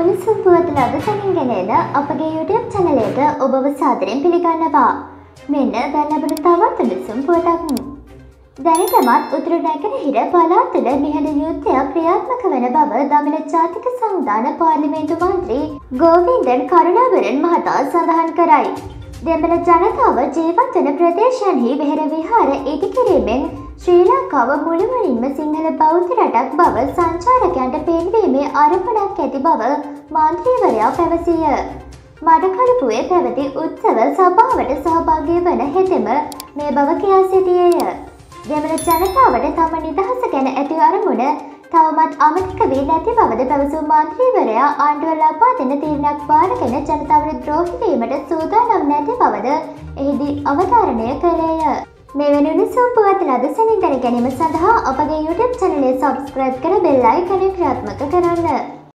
උණුසුම් පුවත් ලද තනින් ගෙනෙන අපගේ YouTube channel එකට ඔබව සාදරයෙන් පිළිගන්නවා. මෙන්න දැන් ලැබෙන තවත් උණුසුම් පුවතක්. දැනටමත් උතුරු නැගෙනහිර පළාත් තුළ නිහඬ යුද්ධයක් ක්‍රියාත්මක වන බව දමිළ ජාතික සංවිධාන පාර්ලිමේන්තු මන්ත්‍රී ගෝවින්දන් කරුණාකරන් මහතා සඳහන් කරයි. දෙමළ ජනතාව ජීවත් වන ප්‍රදේශයන්හි වෙහෙර විහාර ඉදිකිරීමෙන් ශ්‍රී ලංකාව මුළුමනින්ම සිංහල බෞද්ධ රටක් බව සංචාරකයන්ට පෙන්වීමේ අරමුණක් ඇති බව මන්ත්‍රීවරයා පැවසිය. මඩකලපුවේ පැවති උත්සව සභාවට සහභාගී වන හෙතෙම මේ බව කියා සිටියේය. දෙමළ ජනතාවට තම නිදහස ගැන ඇති අරමුණ තවමත් අමතක වී නැති බවද පැවසූ මන්ත්‍රීවරයා ආණ්ඩුව ලබා දෙන තීරණයක් බාරගෙන ජනතාවට ද්‍රෝහී වීමට සූදානම් නැති බවද එහිදී අවධාරණය කළේය. මෙවැනි උණුසුම් පුවත් ලද සැනින් දැන ගැනීම සඳහා අපගේ YouTube channel එක subscribe කර bell icon එක ක්‍රියාත්මක කරන්න.